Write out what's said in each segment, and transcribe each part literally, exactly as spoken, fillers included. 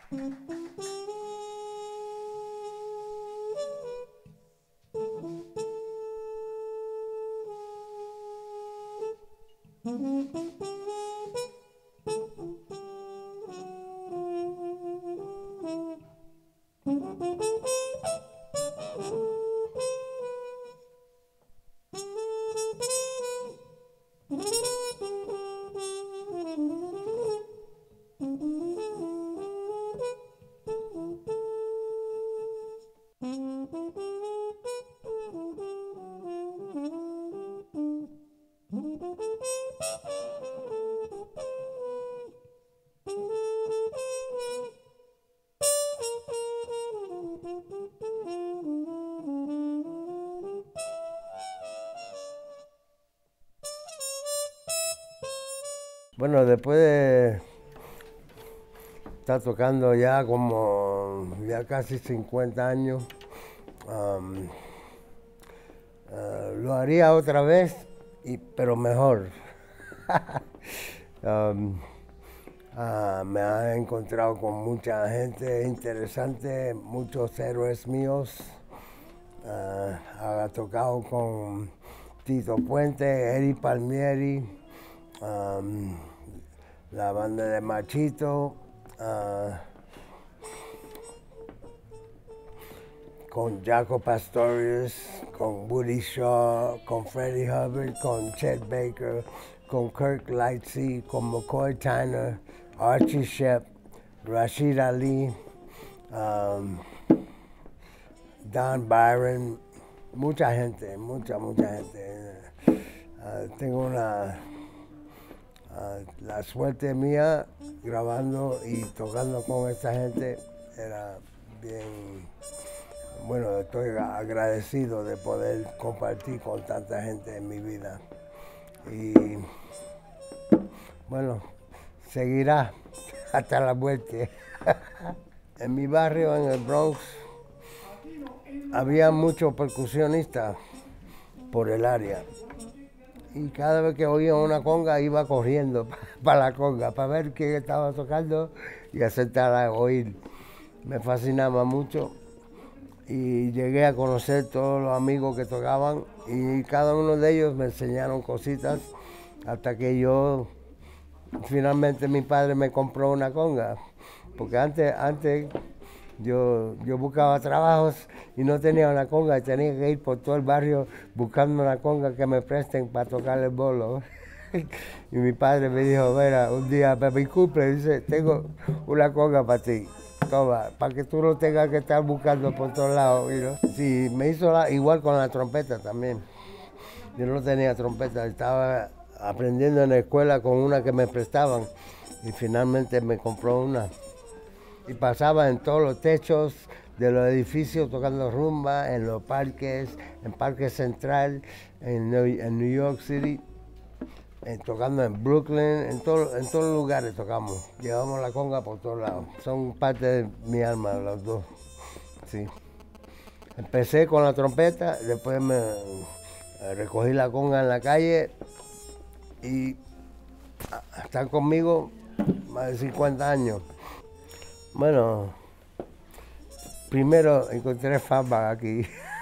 Bueno, después de estar tocando ya como ya casi cincuenta años, um, uh, lo haría otra vez, y, pero mejor. um, uh, me he encontrado con mucha gente interesante, muchos héroes míos. Uh, he tocado con Tito Puente, Eddie Palmieri, um, la banda de Machito, uh, con Jaco Pastorius, con Woody Shaw, con Freddie Hubbard, con Chet Baker, con Kirk Lightsey, con McCoy Tyner, Archie Shepp, Rashid Ali, um, Don Byron, mucha gente, mucha, mucha gente. Uh, tengo una, uh, la suerte mía grabando y tocando con esta gente, era bien, bueno, estoy agradecido de poder compartir con tanta gente en mi vida. Y bueno, seguirá hasta la muerte. En mi barrio, en el Bronx, había muchos percusionistas por el área. Y cada vez que oía una conga iba corriendo para la conga, para ver quién estaba tocando y aceptar a oír. Me fascinaba mucho y llegué a conocer todos los amigos que tocaban y cada uno de ellos me enseñaron cositas hasta que yo, finalmente mi padre me compró una conga. Porque antes, antes yo, yo buscaba trabajos y no tenía una conga y tenía que ir por todo el barrio buscando una conga que me presten para tocar el bolo. Y mi padre me dijo, mira, un día para mi cumple, dice, tengo una conga para ti, toma, para que tú no tengas que estar buscando por todos lados. ¿No? Sí, me hizo la, igual con la trompeta también. Yo no tenía trompeta, estaba aprendiendo en la escuela con una que me prestaban y finalmente me compró una. Y pasaba en todos los techos de los edificios tocando rumba, en los parques, en Parque Central, en New, en New York City, en, tocando en Brooklyn, en, todo, en todos los lugares tocamos. Llevamos la conga por todos lados. Son parte de mi alma los dos. Sí. Empecé con la trompeta, después me recogí la conga en la calle y están conmigo más de cincuenta años. Bueno, primero encontré fama aquí.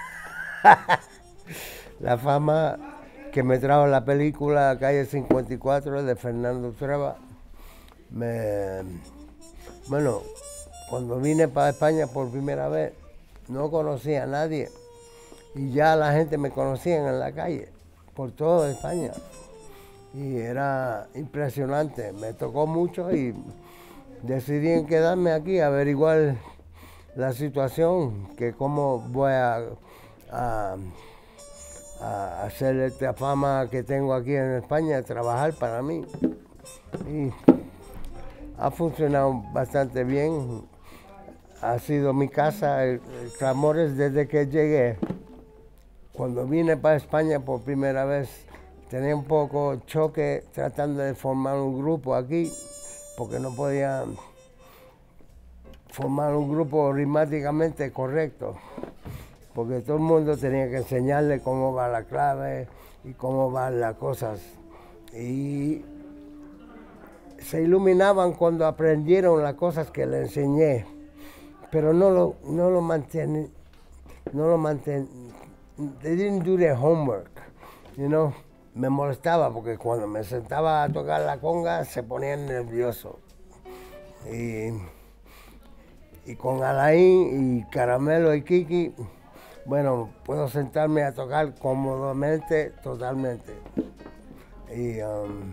La fama que me trajo la película Calle cincuenta y cuatro de Fernando Trueba. Me, bueno, cuando vine para España por primera vez, no conocía a nadie. Y ya la gente me conocía en la calle, por toda España. Y era impresionante, me tocó mucho y decidí en quedarme aquí a averiguar la situación, que cómo voy a, a, a hacer esta fama que tengo aquí en España, trabajar para mí. Y ha funcionado bastante bien, ha sido mi casa, el, el Clamores desde que llegué. Cuando vine para España por primera vez, tenía un poco choque tratando de formar un grupo aquí, porque no podía formar un grupo ritmáticamente correcto, porque todo el mundo tenía que enseñarle cómo va la clave y cómo van las cosas. Y se iluminaban cuando aprendieron las cosas que les enseñé, pero no lo, no lo mantenían, no lo mantenían, they didn't do their homework, you know. Me molestaba porque cuando me sentaba a tocar la conga se ponían nerviosos. Y, y con Alain y Caramelo y Kiki, bueno, puedo sentarme a tocar cómodamente, totalmente. Y um,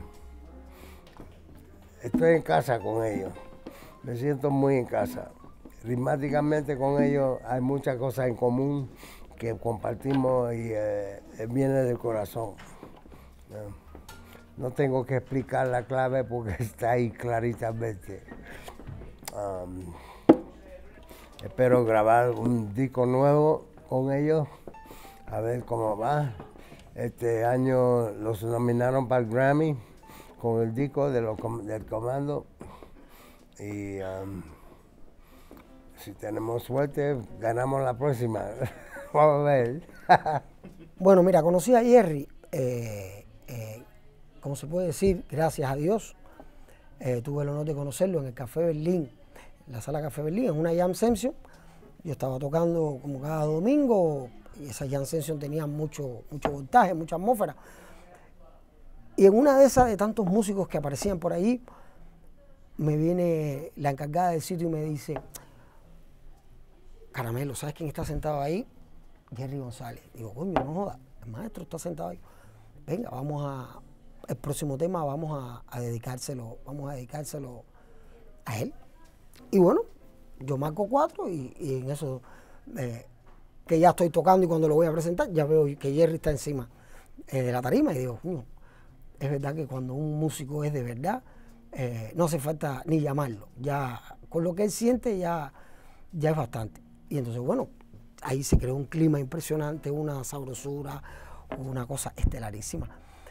estoy en casa con ellos, me siento muy en casa. Ritmáticamente con ellos hay muchas cosas en común que compartimos y eh, viene del corazón. No tengo que explicar la clave porque está ahí claritamente. Um, espero grabar un disco nuevo con ellos, a ver cómo va. Este año los nominaron para el Grammy con el disco de los, del Comando. Y um, si tenemos suerte, ganamos la próxima. Vamos a ver. Bueno, mira, conocí a Jerry. Eh, Eh, como se puede decir, gracias a Dios, eh, tuve el honor de conocerlo en el Café Berlín, en la sala Café Berlín, en una jam session. Yo estaba tocando como cada domingo y esa jam session tenía mucho, mucho voltaje, mucha atmósfera. Y en una de esas, de tantos músicos que aparecían por ahí, me viene la encargada del sitio y me dice: Caramelo, ¿sabes quién está sentado ahí? Jerry González. Digo, coño, no joda, el maestro está sentado ahí. Venga, vamos a, el próximo tema vamos a, a dedicárselo, vamos a dedicárselo a él. Y bueno, yo marco cuatro y, y en eso eh, que ya estoy tocando y cuando lo voy a presentar ya veo que Jerry está encima eh, de la tarima y digo, no, es verdad que cuando un músico es de verdad, eh, no hace falta ni llamarlo, ya con lo que él siente ya, ya es bastante. Y entonces bueno, ahí se creó un clima impresionante, una sabrosura, una cosa estelarísima.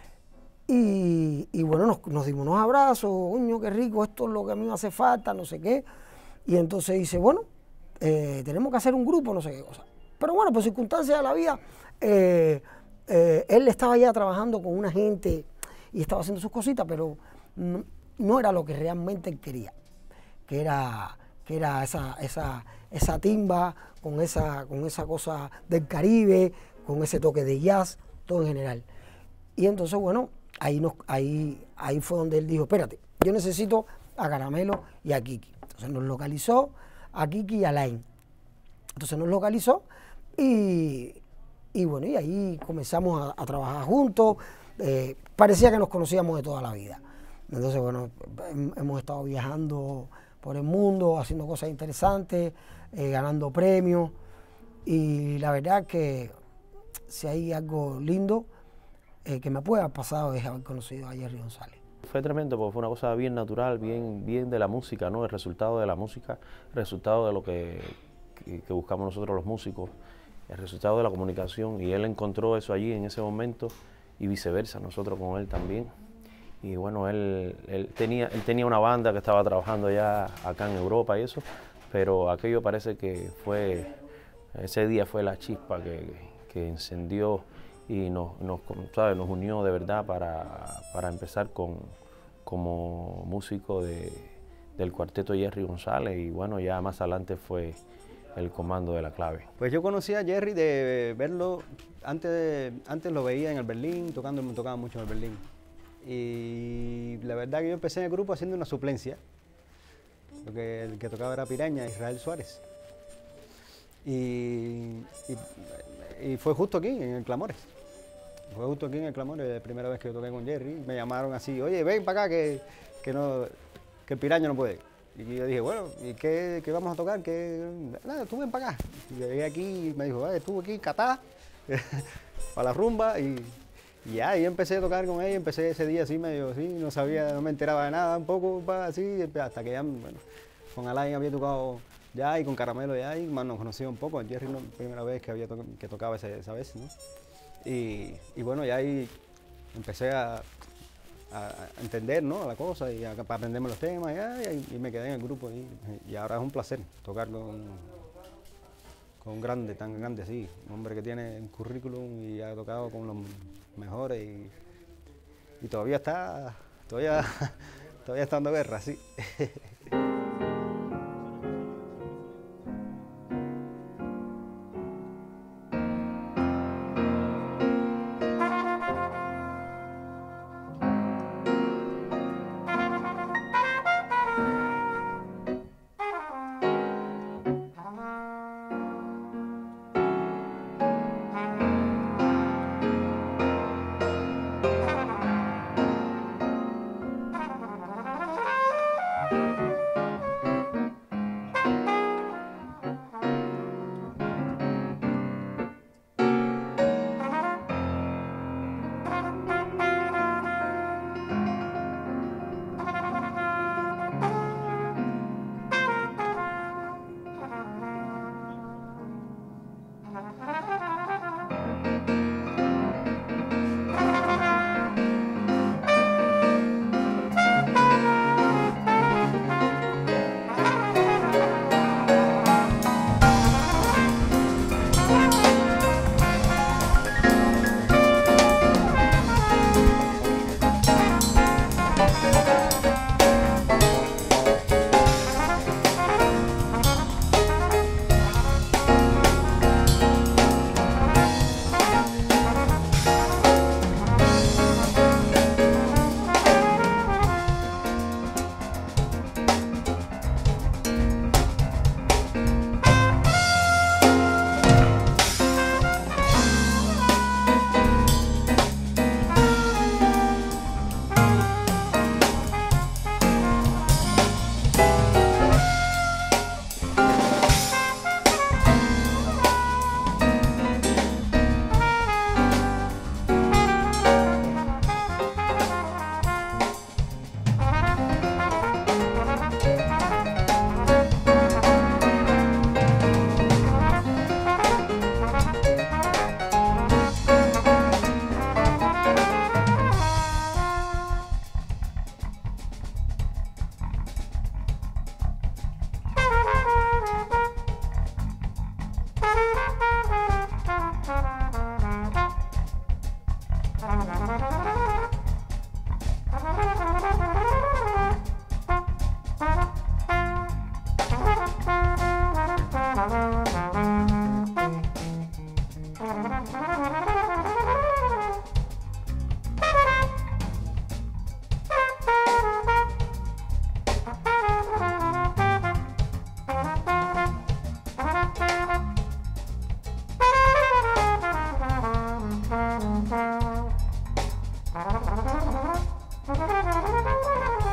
Y, y bueno, nos, nos dimos unos abrazos, coño, qué rico, esto es lo que a mí me hace falta, no sé qué. Y entonces dice, bueno, eh, tenemos que hacer un grupo, no sé qué cosa. Pero bueno, por circunstancias de la vida, eh, eh, él estaba ya trabajando con una gente y estaba haciendo sus cositas, pero no, no era lo que realmente él quería, que era, que era esa, esa, esa timba con esa, con esa cosa del Caribe, con ese toque de jazz, todo en general. Y entonces, bueno, ahí, nos, ahí, ahí fue donde él dijo, espérate, yo necesito a Caramelo y a Kiki. Entonces nos localizó a Kiki y a Alain. Entonces nos localizó y, y bueno, y ahí comenzamos a, a trabajar juntos. Eh, parecía que nos conocíamos de toda la vida. Entonces, bueno, hemos estado viajando por el mundo, haciendo cosas interesantes, eh, ganando premios. Y la verdad que si hay algo lindo eh, que me puede haber pasado es haber conocido a Jerry González. Fue tremendo porque fue una cosa bien natural, bien, bien de la música, ¿no? El resultado de la música, el resultado de lo que, que, que buscamos nosotros los músicos, el resultado de la comunicación. Y él encontró eso allí en ese momento y viceversa, nosotros con él también. Y bueno, él, él, tenía, él tenía una banda que estaba trabajando ya acá en Europa y eso, pero aquello parece que fue, ese día fue la chispa que, que encendió y nos, nos, ¿sabe? nos unió de verdad para, para empezar con, como músico de, del cuarteto Jerry González, y bueno, ya más adelante fue el Comando de la Clave. Pues yo conocí a Jerry de verlo, antes, de, antes lo veía en el Berlín, tocando, me tocaba mucho en el Berlín. Y la verdad que yo empecé en el grupo haciendo una suplencia, porque el que tocaba era Piraña, Israel Suárez. Y, y, y fue justo aquí, en el Clamores. Fue justo aquí en el Clamores, la primera vez que yo toqué con Jerry. Me llamaron así, oye, ven para acá que, que, no, que el Piraña no puede. Y yo dije, bueno, ¿y qué, qué vamos a tocar? ¿Qué? Nada, tú ven para acá. Y llegué aquí y me dijo, vale, estuve aquí en Catá, para la rumba. Y, y ya, y empecé a tocar con ella, empecé ese día así medio así, no sabía, no me enteraba de nada, un poco así, hasta que ya, bueno, con Alain había tocado ya y con Caramelo ya, y más nos conocía un poco. Jerry la primera vez que, había to que tocaba esa, esa vez, ¿no? Y, y bueno, ya ahí empecé a, a entender, ¿no?, la cosa y a, a aprenderme los temas ya, y, y me quedé en el grupo y, y ahora es un placer tocar con, con un grande, tan grande así, un hombre que tiene un currículum y ha tocado con los mejores y, y todavía está, todavía Todavía está dando guerra, sí.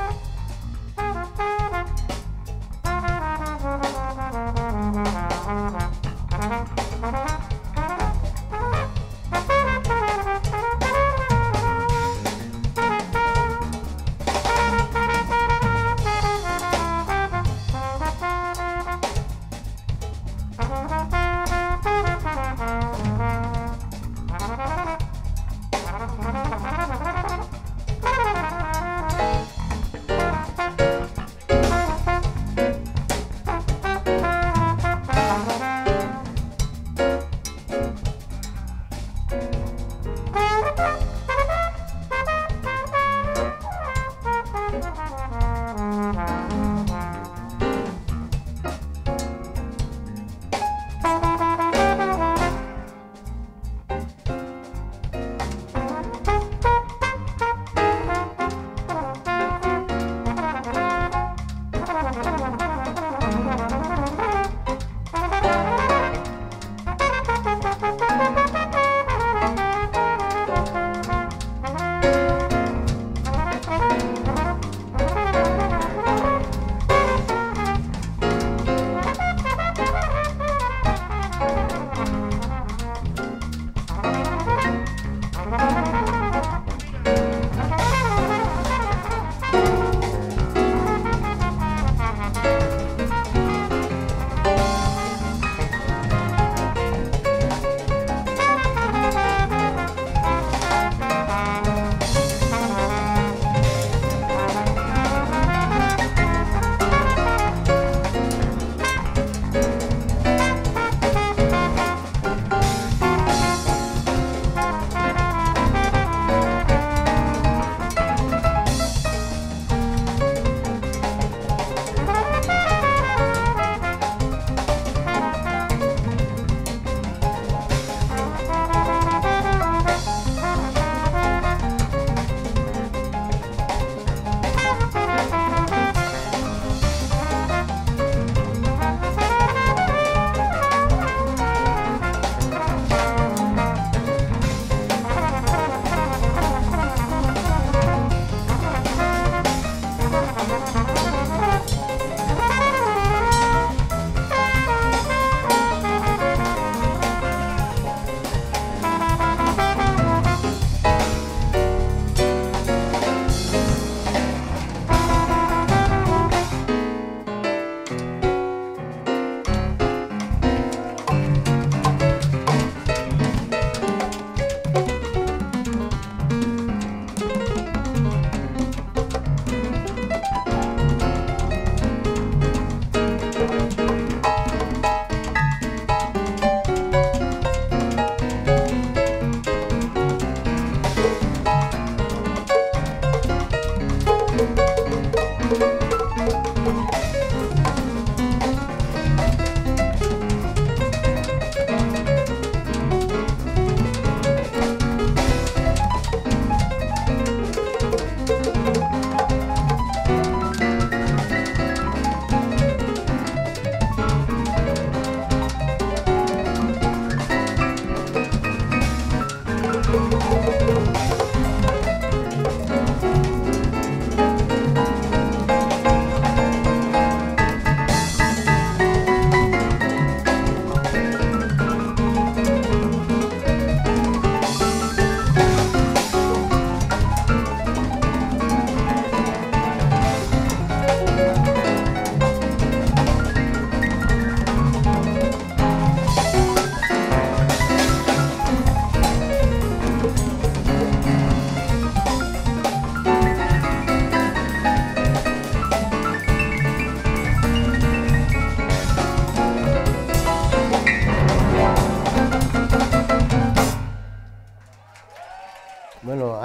Thank you.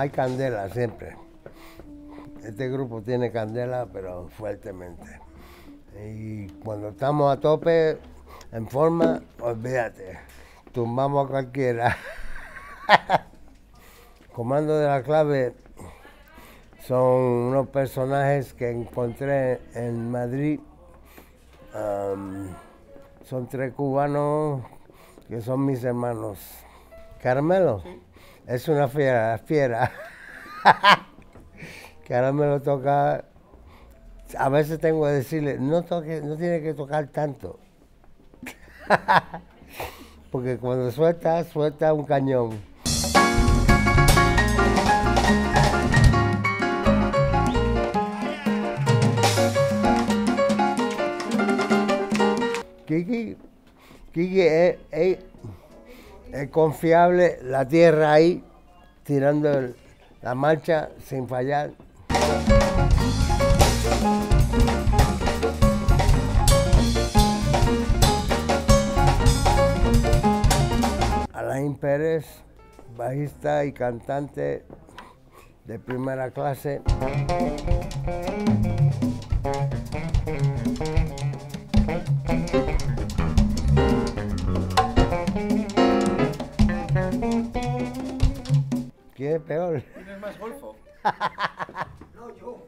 hay candela siempre. Este grupo tiene candela, pero fuertemente. Y cuando estamos a tope, en forma, olvídate, tumbamos a cualquiera. Comando de la Clave son unos personajes que encontré en Madrid. Um, son tres cubanos que son mis hermanos. Caramelo, sí. Es una fiera, fiera. Caramelo toca, a veces tengo que decirle, no toque, no tiene que tocar tanto. Porque cuando suelta, suelta un cañón. Kiki, Kiki es, es, es confiable, la tierra ahí, tirando el, la marcha sin fallar. Alain Pérez, bajista y cantante de primera clase. ¿Quién es peor? ¿Quién es más golfo? No, yo.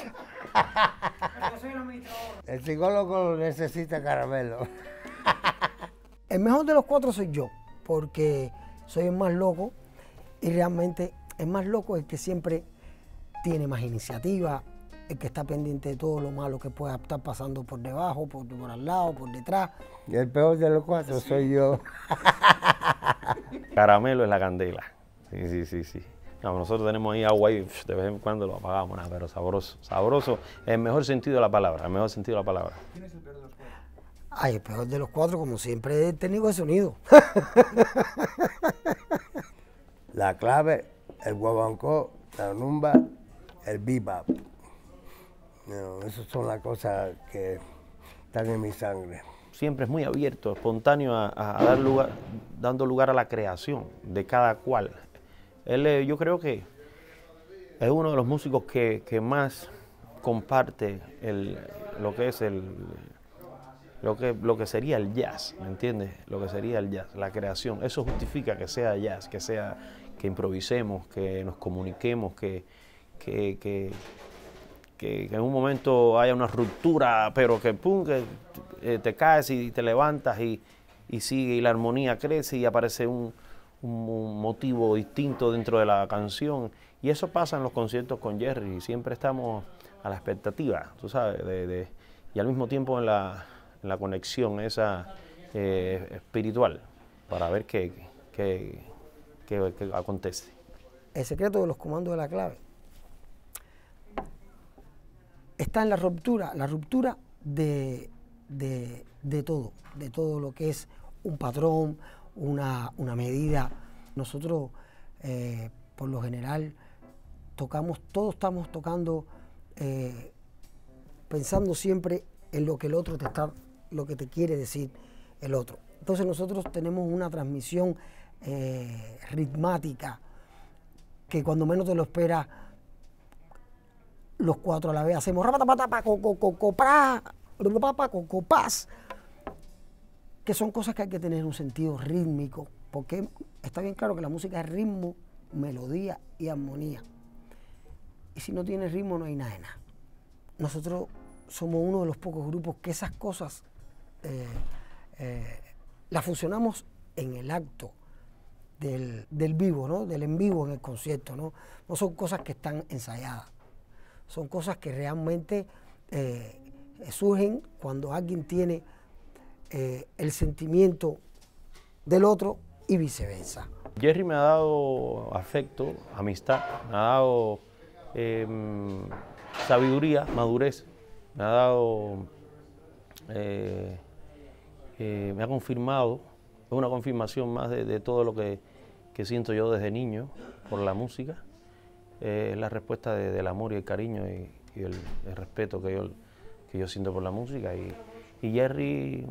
Yo soy el administrador. El psicólogo lo necesita Caramelo. El mejor de los cuatro soy yo, porque soy el más loco y realmente el más loco es el que siempre tiene más iniciativa, el que está pendiente de todo lo malo que pueda estar pasando por debajo, por, por al lado, por detrás. Y el peor de los cuatro sí. Soy yo. Caramelo es la candela. Sí, sí, sí, sí. No, nosotros tenemos ahí agua y de vez en cuando lo apagamos, nada, pero sabroso, sabroso, en el mejor sentido de la palabra, en el mejor sentido de la palabra. ¿Quién es el peor de los cuatro? Ay, el peor de los cuatro, como siempre, el técnico de sonido. La Clave, el guaguancó, la rumba, el bebop. No, esas son las cosas que están en mi sangre. Siempre es muy abierto, espontáneo a, a dar lugar, dando lugar a la creación de cada cual. Él, yo creo que es uno de los músicos que, que más comparte el, lo que es el, lo que, lo que sería el jazz, ¿me entiendes? Lo que sería el jazz, la creación. Eso justifica que sea jazz, que sea, que improvisemos, que nos comuniquemos, que, que, que, que, que en un momento haya una ruptura, pero que pum, que eh, te caes y te levantas y, y sigue y la armonía crece y aparece un un motivo distinto dentro de la canción, y eso pasa en los conciertos con Jerry, siempre estamos a la expectativa, tú sabes, de, de, y al mismo tiempo en la, en la conexión esa eh, espiritual, para ver qué, qué, qué, qué acontece. El secreto de los comandos de la Clave está en la ruptura, la ruptura de, de, de todo, de todo lo que es un patrón, Una, una medida. Nosotros, eh, por lo general, tocamos, todos estamos tocando, eh, pensando siempre en lo que el otro te está, lo que te quiere decir el otro. Entonces nosotros tenemos una transmisión eh, ritmática que cuando menos te lo esperas, los cuatro a la vez hacemos que son cosas que hay que tener un sentido rítmico, porque está bien claro que la música es ritmo, melodía y armonía. Y si no tiene ritmo no hay nada de nada. Nosotros somos uno de los pocos grupos que esas cosas eh, eh, las fusionamos en el acto del, del vivo, ¿no? Del en vivo en el concierto, ¿no? No son cosas que están ensayadas, son cosas que realmente eh, surgen cuando alguien tiene Eh, el sentimiento del otro y viceversa. Jerry me ha dado afecto, amistad, me ha dado eh, sabiduría, madurez, me ha dado, eh, eh, me ha confirmado, es una confirmación más de, de todo lo que, que siento yo desde niño por la música, eh, es la respuesta de, del amor y el cariño y, y el, el respeto que yo, que yo siento por la música. Y, y Jerry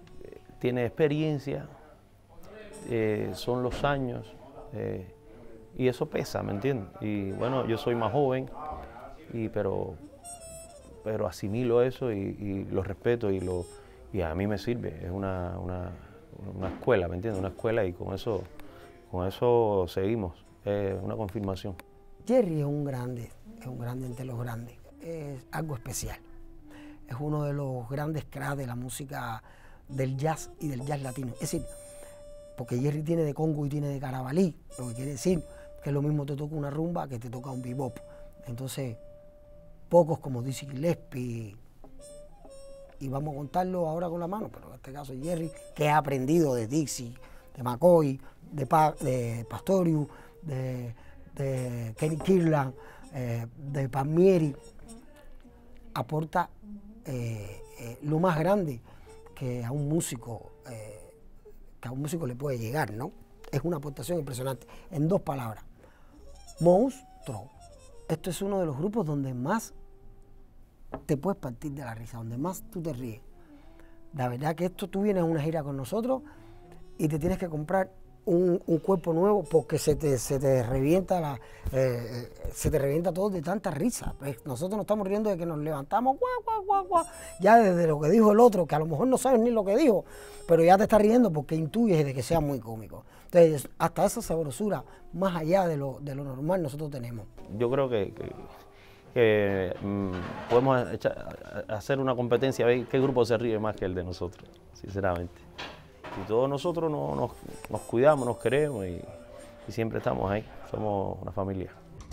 tiene experiencia, eh, son los años, eh, y eso pesa, ¿me entiendes? Y bueno, yo soy más joven, y, pero, pero asimilo eso y, y lo respeto y, lo, y a mí me sirve. Es una, una, una escuela, ¿me entiendes? Una escuela y con eso, con eso seguimos. Es una confirmación. Jerry es un grande, es un grande entre los grandes. Es algo especial. Es uno de los grandes cracks de la música del jazz y del jazz latino. Es decir, porque Jerry tiene de congo y tiene de carabalí, lo que quiere decir que es lo mismo te toca una rumba que te toca un bebop. Entonces, pocos como Dizzy Gillespie, y vamos a contarlo ahora con la mano, pero en este caso Jerry, que ha aprendido de Dixie, de McCoy, de, pa, de Pastorius, de, de Kenny Kirtland, eh, de Palmieri, aporta eh, eh, lo más grande que a un músico eh, que a un músico le puede llegar, ¿no? Es una aportación impresionante. En dos palabras, monstruo. Esto es uno de los grupos donde más te puedes partir de la risa, donde más tú te ríes. La verdad que esto, tú vienes a una gira con nosotros y te tienes que comprar un, un cuerpo nuevo porque se te, se te revienta la, eh, se te revienta todo de tanta risa. Pues nosotros nos estamos riendo de que nos levantamos, guau, guau, guau, guau, ya desde lo que dijo el otro, que a lo mejor no sabes ni lo que dijo, pero ya te estás riendo porque intuyes de que sea muy cómico. Entonces, hasta esa sabrosura, más allá de lo, de lo normal, nosotros tenemos. Yo creo que, que, que mmm, podemos echar, hacer una competencia, a ver qué grupo se ríe más que el de nosotros, sinceramente. Y todos nosotros no, nos, nos cuidamos, nos queremos y, y siempre estamos ahí, somos una familia.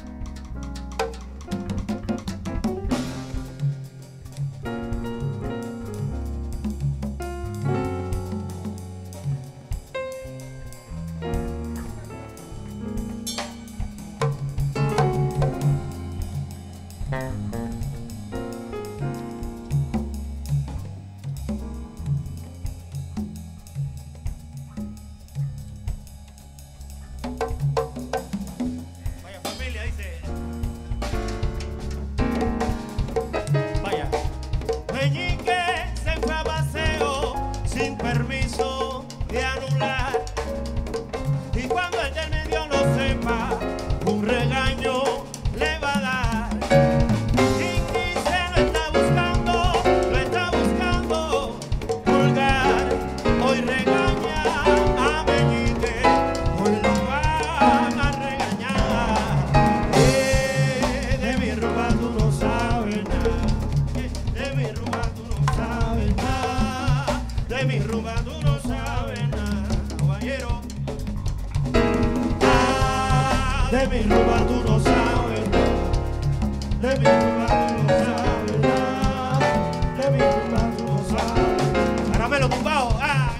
De mi rumba tú no sabes nada. De mi rumba tú no sabes nada. De mi rumba tú no sabes. Caramelo tumbado. Ah,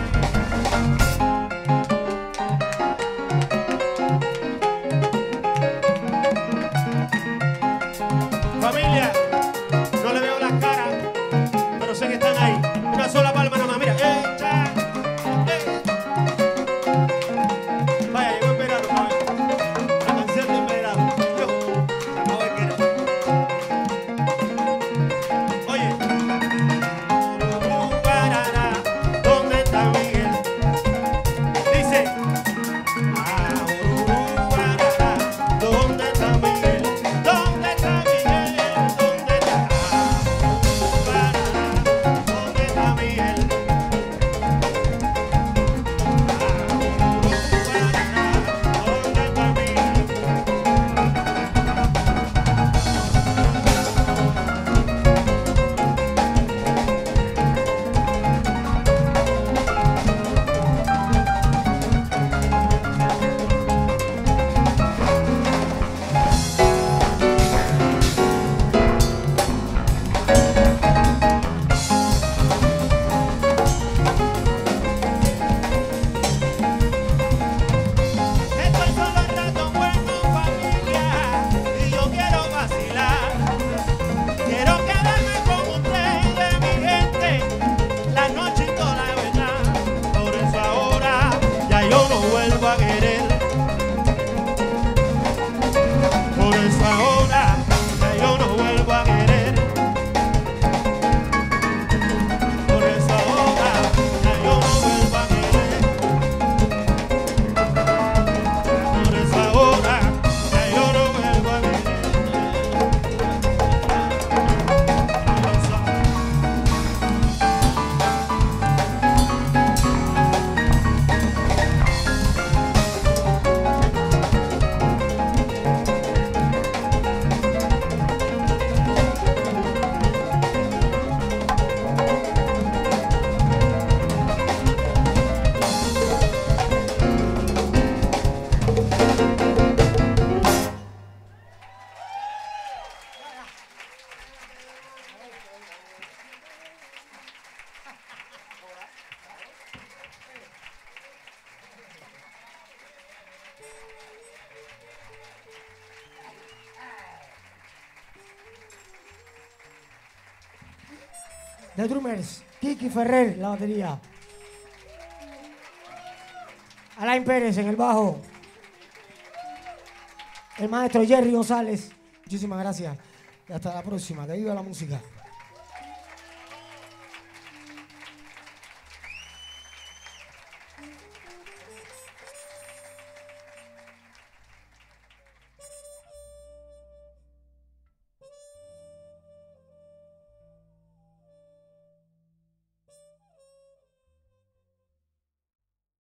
familia, no le veo las caras, pero sé que están ahí. Una sola palma nada más. Mira. Eh, cha, eh. Vaya, llegó el verano, ¿no? La The Drummers, Kiki Ferrer, la batería. Alain Pérez en el bajo. El maestro Jerry González. Muchísimas gracias. Y hasta la próxima. Que viva la música.